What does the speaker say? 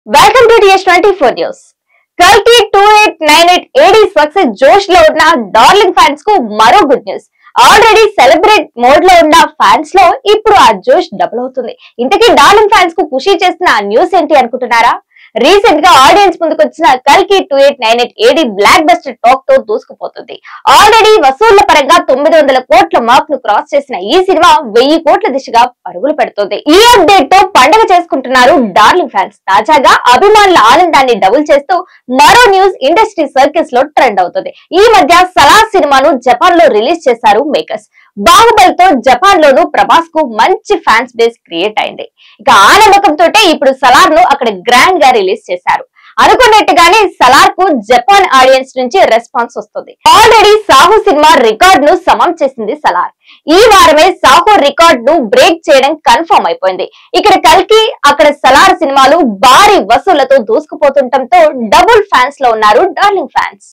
Welcome to TS24 news. కల్కి 2898 AD success జోష్ లో ఉన్న డార్లింగ్ ఫ్యాన్స్ కు మరో good news. Already celebrate mode లో ఉన్న ఫ్యాన్స్ లో ఇప్పుడు ఆ జోష్ డబుల్ అవుతుంది. ఇంతకీ డార్లింగ్ ఫ్యాన్స్ కు ఖుషి చేస్తున్న ఆ న్యూస్ ఏంటి అనుకుంటున్నారా? రీసెంట్ గా ఆడియన్స్ ముందుకు వచ్చిన కల్కి 2898 AD బ్లాక్ బస్టర్ టాక్ తో దూసుకుపోతుంది. ఆల్రెడీ వసూళ్ల పరంగా 900 కోట్ల మార్క్ ను క్రాస్ చేసిన ఈ సినిమా 1000 కోట్ల దిశగా పరుగులు పెడుతోంది. ఈ అప్డేట్ తో పండుగ చేసుకుంటున్నారు డార్లింగ్ ఫ్యాన్స్. తాజాగా అభిమానుల ఆనందాన్ని డబుల్ చేస్తూ మరో న్యూస్ ఇండస్ట్రీ సర్కిల్స్ లో ట్రెండ్ అవుతుంది. ఈ మధ్య సలార్ సినిమాను జపాన్ లో రిలీజ్ చేశారు మేకర్స్. బాహుబలితో జపాన్ లోను ప్రభాస్ కు మంచి ఫ్యాన్స్ బేస్ క్రియేట్ అయింది. ఇక ఆ నమ్మకంతో ఇప్పుడు సలార్ ను అక్కడ గ్రాండ్ గా రిలీజ్ చేశారు. అనుకున్నట్టుగానే సలార్ కు జపాన్ ఆడియన్స్ నుంచి రెస్పాన్స్ వస్తుంది. ఆల్రెడీ సాహో సినిమా రికార్డ్ ను సమం చేసింది సలార్. ఈ వారమే సాహో రికార్డ్ ను బ్రేక్ చేయడం కన్ఫర్మ్ అయిపోయింది. ఇక్కడ కల్కి అక్కడ సలార్ సినిమాలు భారీ వసూళ్లతో దూసుకుపోతుండటంతో డబుల్ ఫ్యాన్స్ లో ఉన్నారు డార్లింగ్ ఫ్యాన్స్.